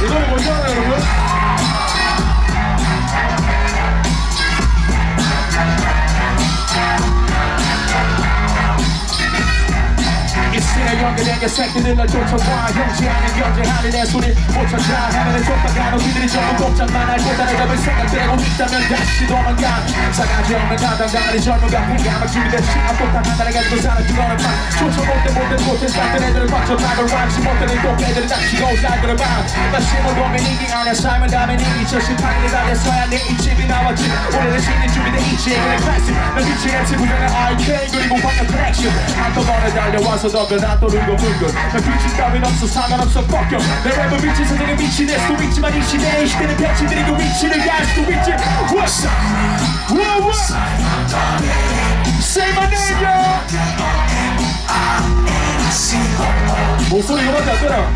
이거는 뭔지 알아요, 여러분? 연결된 새끼들을 쫓아와 형제하는 견제하는 내 소리 못 찾아 하면은 쫓아가 너희들이 전부 복잡만 알고 따라잡을 생각들하고 있다면 다시 도망가 싸가지 없는 가당당한 이 젊은가 공감을 준비된 시합폭탄 하나를 가지고 사는 그거는 막 쫓아볼 때 못된 곳에 쌌던 애들을 박쳐나고 람시 못되는 똑애들을 닥치고 잘 들어봐 다시 못 보면 이기 아냐 삶은 다음엔 이기 저 심판이 달려서야 내 입집이 나왔지 오래된 신이 준비된 이치 그래 클래식 난 미치겠지 부정한 RK 그리고 방금 플렉션 한꺼번에 달려와서 덕을 또 물고 물고 나 규칙 따윈 없어 상관없어 뻑겨 내 랩은 빛이 세상에 미친 애 수도 있지만 이 시대에 이 시대는 배치들이 그 위치를 갈 수도 있지 What? Say my name, yo! 목소리 이거밖에 안 되나?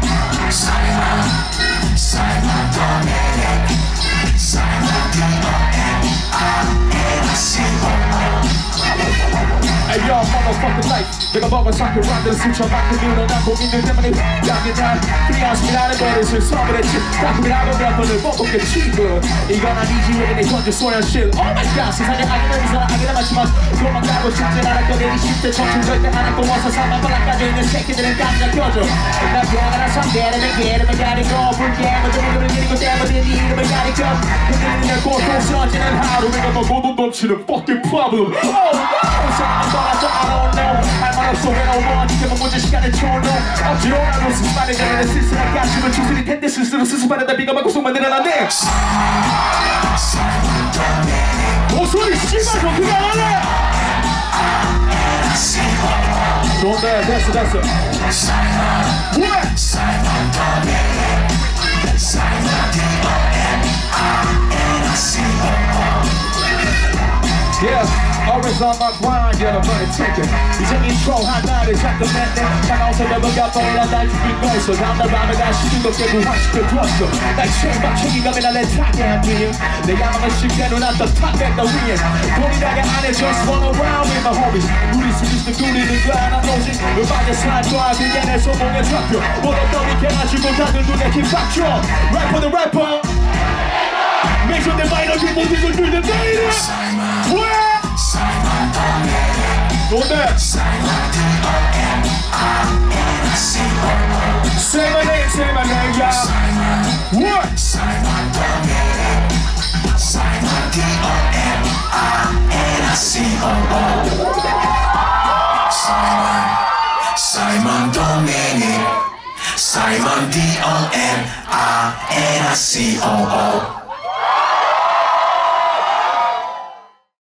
Hey yo, motherfucking life 내가 먹은 사표 만든 수천만큼 일어난 고민들 때문에 약이 난 프리하스미라는 버릇을 선물했지 따끔이라고 몇 번을 뽑았겠지 이건 아니지 왜 내 현재 소연실 Oh my god 세상에 악이는 이상 악이라 많지만 도망가고 싶진 않았거든 20대 청춘 절대 안 했고 와서 사만 발락까지 있는 새끼들은 깜짝 껴줘 나 변화나 상대를 내 이름을 가리고 불쾌한 이름을 그리고 때문에 네 이름을 가리고 그들은 내 고통 써지는 하루 내가 너 모두 넘치는 fucking problem Oh no 사람은 떠나서 I don't know 할 말 없어 왜 너무 어지게만 문제 시간을 초로 억지로 나도 스스만에 전에 스스로 가슴을 추스릴 텐데 스스로 스스만에다 비가 맞고 속만 늘어나네 목소리 씨발 좀 그거 안 할래 좋은데 됐어 뭐야 Yeah, always on my grind, 여러분의 take it 이제 인트로 하나를 잠깐 냈네 다가와서 내가 버리라 날 죽인 거였어 다음날 밤에 다시 뜨겁게 부활시켜주었어 날 체박 책임감에 날 타게 한 이유 내 야망을 쉽게 눈앞던 탑백더 위에 본인에게 안해 just run around with my homies 우리 스리스 누리는 거 하나 오직 음악에 살과 그게 내 소몽의 좌표 모두 떠리켜가지고 다들 눈에 힘박줘 Rapper the rapper Make sure they might not get more people through the data What? 뭔데? Say my name, yeah What? Simon Dominic Simon D-O-M-I-N-I-C-O-O